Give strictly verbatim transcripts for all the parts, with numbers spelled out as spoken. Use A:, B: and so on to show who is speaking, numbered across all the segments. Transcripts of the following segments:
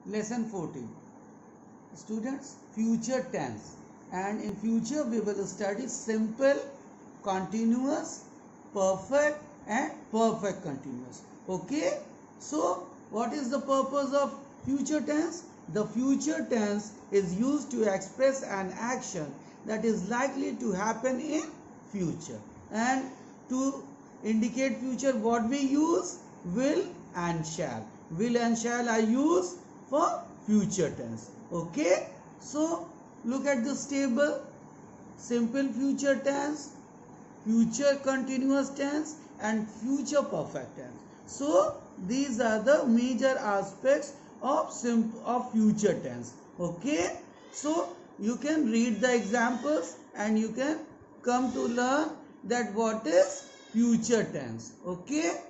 A: Lesson fourteen. Students, future tense. And in future we will study simple, continuous, perfect and perfect continuous. Okay? So, what is the purpose of future tense? The future tense is used to express an action that is likely to happen in future. And to indicate future, what we use? Will and shall. Will and shall are used for future tense. Okay? So, look at this table. Simple future tense, future continuous tense and future perfect tense. So, these are the major aspects of sim of future tense. Okay? So, you can read the examples and you can come to learn that what is future tense. Okay?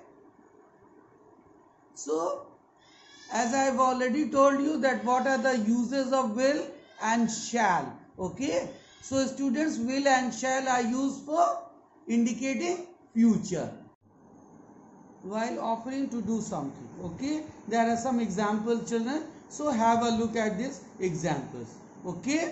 A: So, as I have already told you that what are the uses of will and shall. Okay. So, students, will and shall are used for indicating future while offering to do something. Okay. There are some examples, children. So, have a look at these examples. Okay.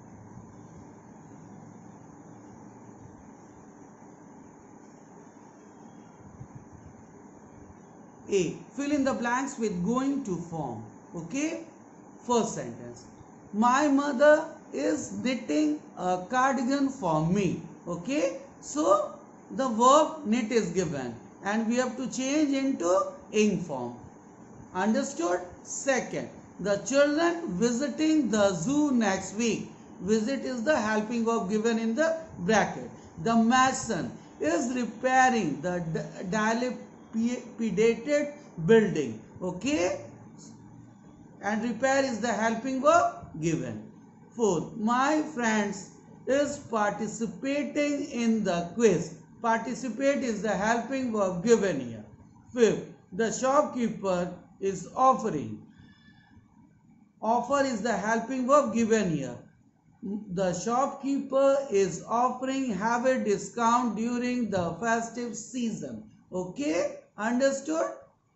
A: A. Fill in the blanks with going to form. Okay. First sentence. My mother is knitting a cardigan for me. Okay. So, the verb knit is given and we have to change into ing form. Understood? Second. The children visiting the zoo next week. Visit is the helping verb given in the bracket. The mason is repairing the dilapidated building. Okay. And repair is the helping verb given. Fourth, my friends is participating in the quiz. Participate is the helping verb given here. Fifth, the shopkeeper is offering. Offer is the helping verb given here. The shopkeeper is offering have a discount during the festive season. Okay? Understood?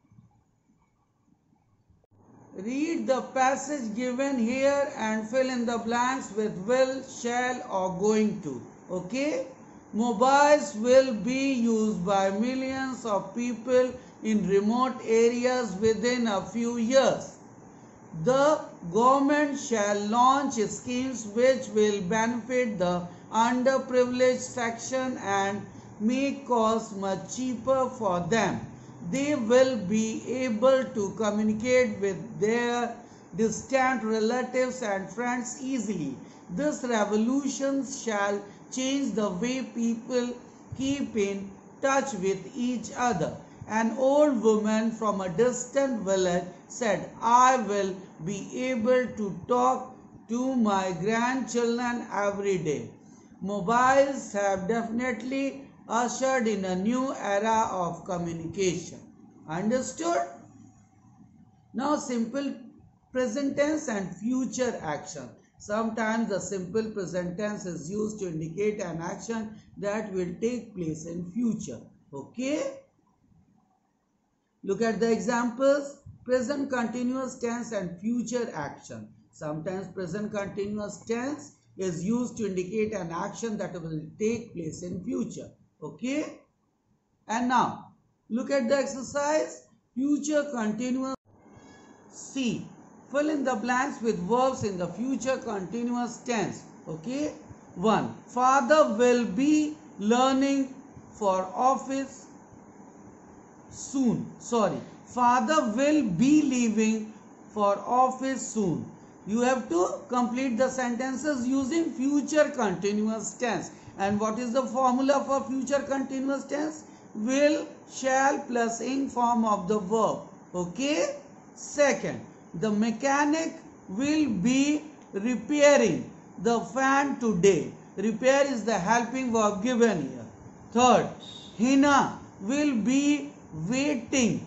A: Read the passage given here and fill in the blanks with will, shall or going to. Okay? Mobiles will be used by millions of people in remote areas within a few years. The government shall launch schemes which will benefit the underprivileged section and make costs much cheaper for them. They will be able to communicate with their distant relatives and friends easily. This revolution shall change the way people keep in touch with each other. An old woman from a distant village said, I will be able to talk to my grandchildren every day. Mobiles have definitely ushered in a new era of communication. Understood? Now, simple present tense and future action. Sometimes the simple present tense is used to indicate an action that will take place in future. Okay? Look at the examples. Present continuous tense and future action. Sometimes present continuous tense is used to indicate an action that will take place in future. Okay? And now, look at the exercise. Future continuous. C. Fill in the blanks with verbs in the future continuous tense. Okay? one. Father will be learning for office soon. Sorry. Father will be leaving for office soon. You have to complete the sentences using future continuous tense. And what is the formula for future continuous tense? Will, shall plus ing form of the verb. Okay? Second, the mechanic will be repairing the fan today. Repair is the helping verb given here. Third, Hina will be waiting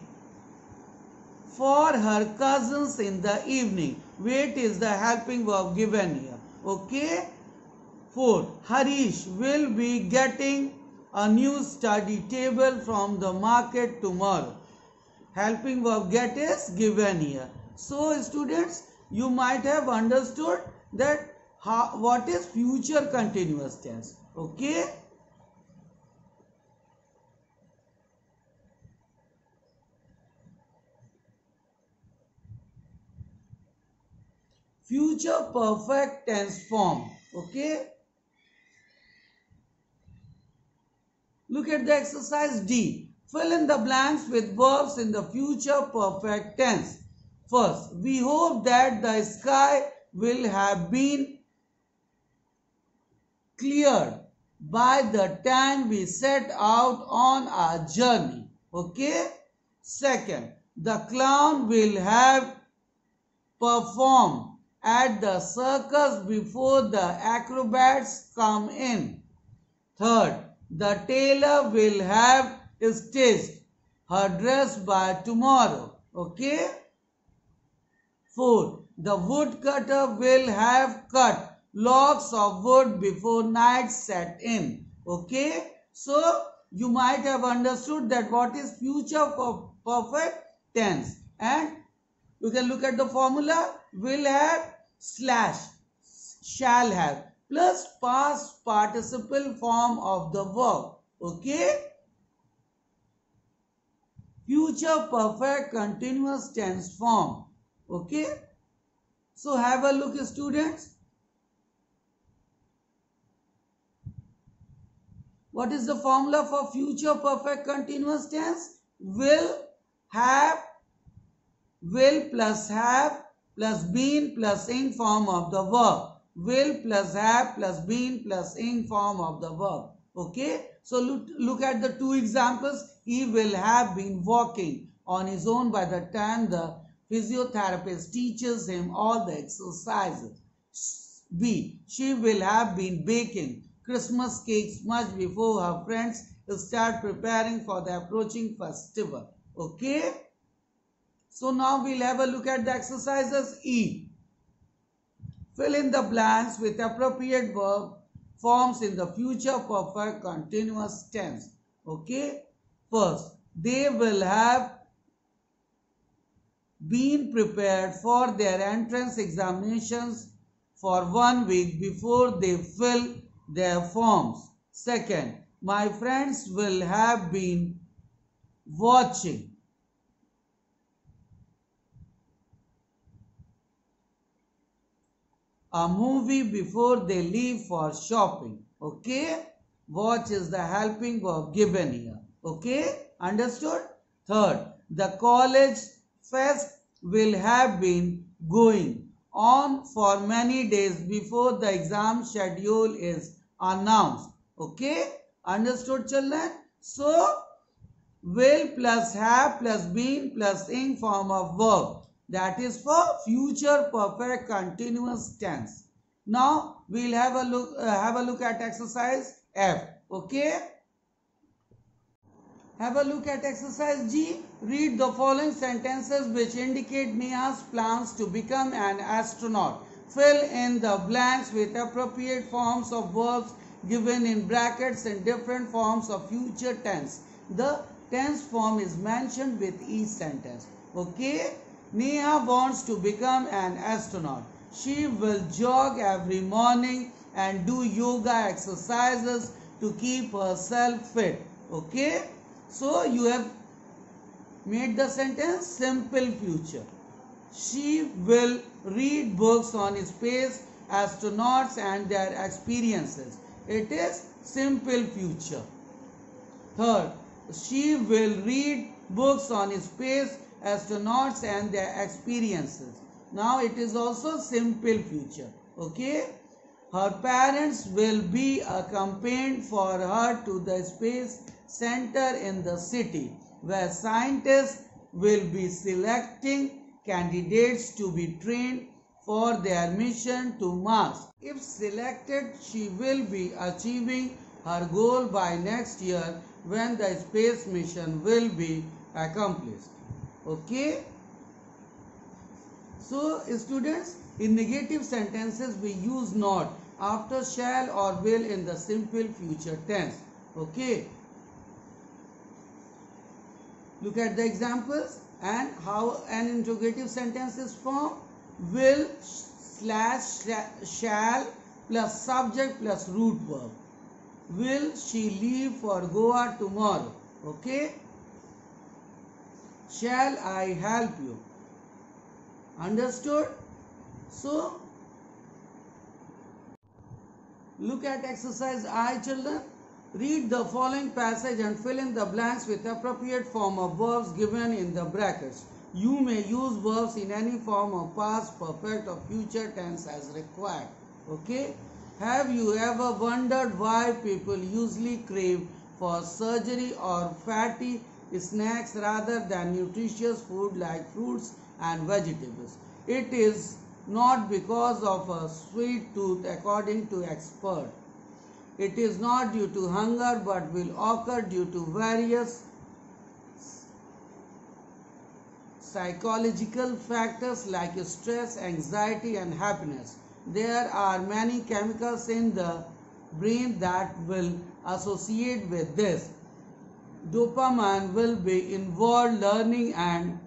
A: for her cousins in the evening. Wait is the helping verb given here. Okay? Fourth, Harish will be getting a new study table from the market tomorrow. Helping verb get is given here. So students, you might have understood that how, what is future continuous tense. Okay. Future perfect tense form. Okay. Look at the exercise D. Fill in the blanks with verbs in the future perfect tense. First, we hope that the sky will have been cleared by the time we set out on our journey. Okay. Second, the clown will have performed at the circus before the acrobats come in. Third, the tailor will have stitched her dress by tomorrow. Okay. Fourth, the woodcutter will have cut logs of wood before night set in. Okay. So, you might have understood that what is future perfect tense. And you can look at the formula. Will have slash shall have plus past participle form of the verb. Okay. Future perfect continuous tense form. Okay. So have a look, students. What is the formula for future perfect continuous tense? Will, have, will plus have plus been plus ing form of the verb. Will plus have plus been plus ing form of the verb. Okay. So look, look at the two examples. He will have been walking on his own by the time the physiotherapist teaches him all the exercises. B. She will have been baking Christmas cakes much before her friends start preparing for the approaching festival. Okay. So now we'll have a look at the exercises. E. Fill in the blanks with appropriate verb forms in the future perfect continuous tense. Okay. First, they will have been prepared for their entrance examinations for one week before they fill their forms. Second, my friends will have been watching a movie before they leave for shopping. Okay. Watch is the helping verb given here. Okay. Understood? Third, the college fest will have been going on for many days before the exam schedule is announced. Okay. Understood, children? So, will plus have plus been plus ing form of verb. That is for future perfect continuous tense. Now we'll have a look uh, have a look at exercise F. Okay. Have a look at exercise G. Read the following sentences which indicate Neha's plans to become an astronaut. Fill in the blanks with appropriate forms of verbs given in brackets in different forms of future tense. The tense form is mentioned with each sentence. Okay. Neha wants to become an astronaut. She will jog every morning and do yoga exercises to keep herself fit. Okay. So you have made the sentence simple future. She will read books on space astronauts and their experiences. It is simple future. Third, she will read books on space astronauts and their experiences. Now it is also simple future. Okay. Her parents will be accompanied for her to the space center in the city where scientists will be selecting candidates to be trained for their mission to Mars. If selected, she will be achieving her goal by next year when the space mission will be accomplished. Okay. So students, in negative sentences we use not after shall or will in the simple future tense. Okay. Look at the examples. And how an interrogative sentence is formed? Will slash shall plus subject plus root verb. Will she leave for Goa tomorrow? Okay. Shall I help you? Understood? So, look at exercise I, children. Read the following passage and fill in the blanks with appropriate form of verbs given in the brackets. You may use verbs in any form of past, perfect or future tense as required. Okay? Have you ever wondered why people usually crave for surgery or fatty snacks rather than nutritious food like fruits and vegetables? It is not because of a sweet tooth according to experts. It is not due to hunger but will occur due to various psychological factors like stress, anxiety and happiness. There are many chemicals in the brain that will associate with this. Dopamine will be involved learning and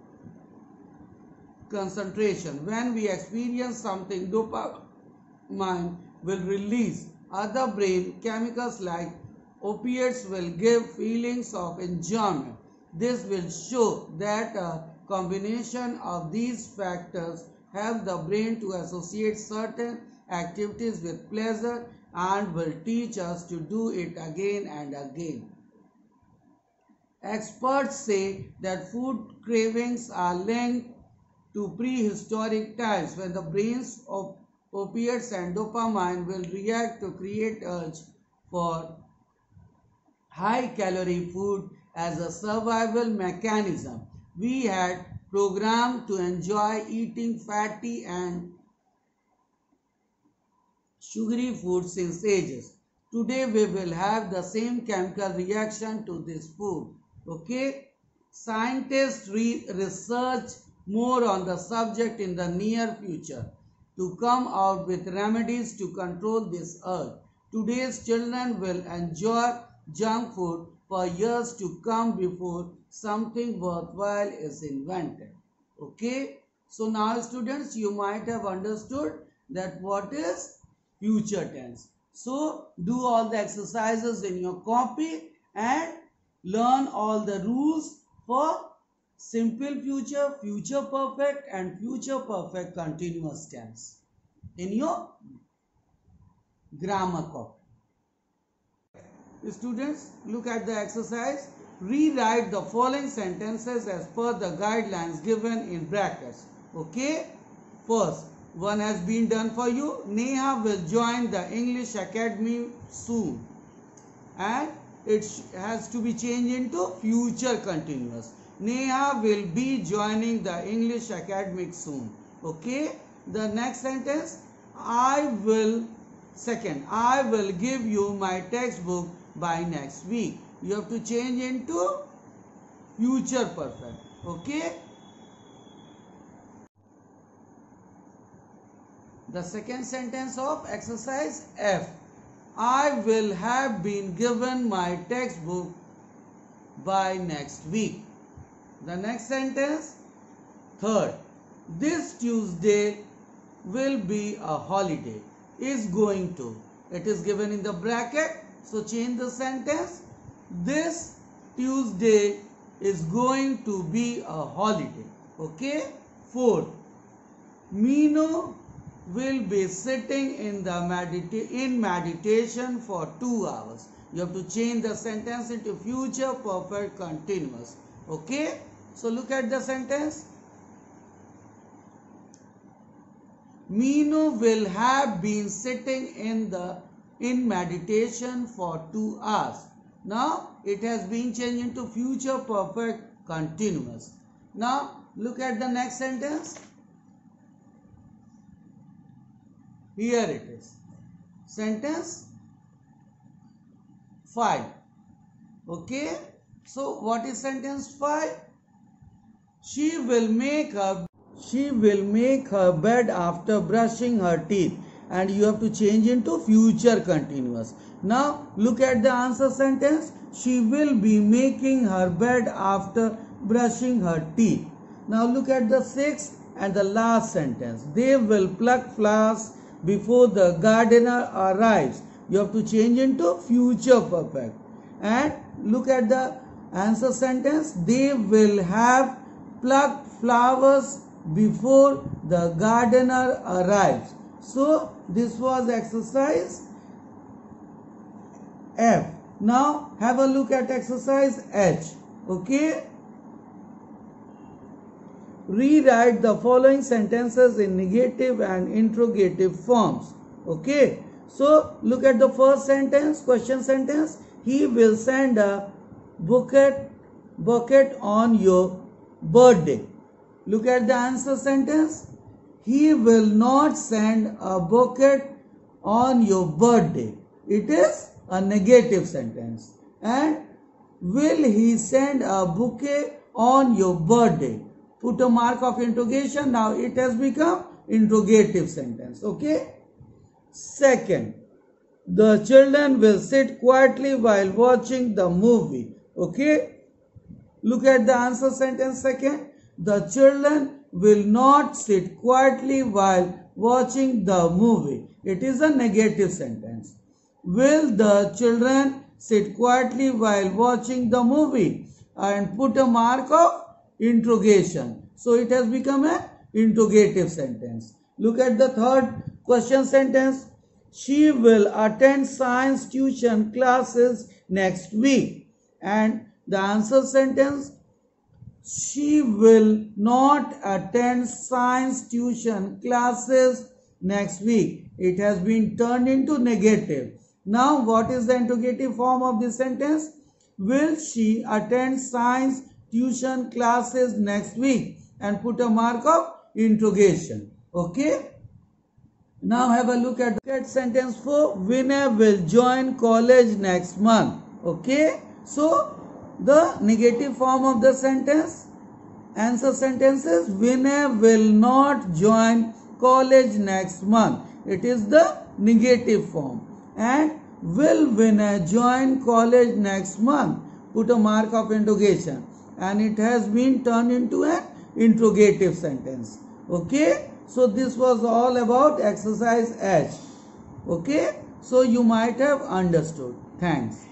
A: concentration. When we experience something, dopamine will release. Other brain chemicals like opiates will give feelings of enjoyment. This will show that a combination of these factors help the brain to associate certain activities with pleasure and will teach us to do it again and again. Experts say that food cravings are linked to prehistoric times when the brains of opiates and dopamine will react to create urge for high calorie food as a survival mechanism. We had programmed to enjoy eating fatty and sugary food since ages. Today we will have the same chemical reaction to this food. Okay? Scientists re research more on the subject in the near future to come out with remedies to control this urge. Today's children will enjoy junk food for years to come before something worthwhile is invented. Okay? So now students, you might have understood that what is future tense. So do all the exercises in your copy and learn all the rules for simple future, future perfect and future perfect continuous tense in your grammar copy. Students, look at the exercise. Rewrite the following sentences as per the guidelines given in brackets. Okay? First, one has been done for you. Neha will join the English Academy soon. And it has to be changed into future continuous. Neha will be joining the English Academy soon. Okay? The next sentence, I will, second, I will give you my textbook by next week. You have to change into future perfect. Okay? The second sentence of exercise F. I will have been given my textbook by next week. The next sentence, third, this Tuesday will be a holiday. Is going to. It is given in the bracket. So change the sentence. This Tuesday is going to be a holiday. Okay. Fourth, Minu will be sitting in the medita in meditation for two hours. You have to change the sentence into future perfect continuous. Okay. So look at the sentence. Minu will have been sitting in the in meditation for two hours. Now it has been changed into future perfect continuous. Now look at the next sentence. Here it is. Sentence five. Okay. So what is sentence five? She will make her she will make her bed after brushing her teeth, and you have to change into future continuous. Now look at the answer sentence. She will be making her bed after brushing her teeth. Now look at the sixth and the last sentence. They will pluck flowers before the gardener arrives. You have to change into future perfect. And look at the answer sentence. They will have plucked flowers before the gardener arrives. So this was exercise F. Now have a look at exercise H. Okay. Rewrite the following sentences in negative and interrogative forms. Okay. So look at the first sentence, question sentence. He will send a bouquet, bouquet on your birthday. Look at the answer sentence. He will not send a bouquet on your birthday. It is a negative sentence. And will he send a bouquet on your birthday? Put a mark of interrogation. Now it has become interrogative sentence. Okay. Second, the children will sit quietly while watching the movie. Okay. Look at the answer sentence second. The children will not sit quietly while watching the movie. It is a negative sentence. Will the children sit quietly while watching the movie? And put a mark of interrogation. So it has become an interrogative sentence. Look at the third question sentence. She will attend science tuition classes next week. And the answer sentence, she will not attend science tuition classes next week. It has been turned into negative. Now what is the interrogative form of this sentence? Will she attend science tuition classes next week? And put a mark of interrogation. Okay. Now have a look at, at sentence four. Winner will join college next month. Okay. So the negative form of the sentence, answer sentences, winner will not join college next month. It is the negative form. And will winner join college next month? Put a mark of interrogation. And it has been turned into an interrogative sentence. Okay. So this was all about exercise H. Okay. So you might have understood. Thanks.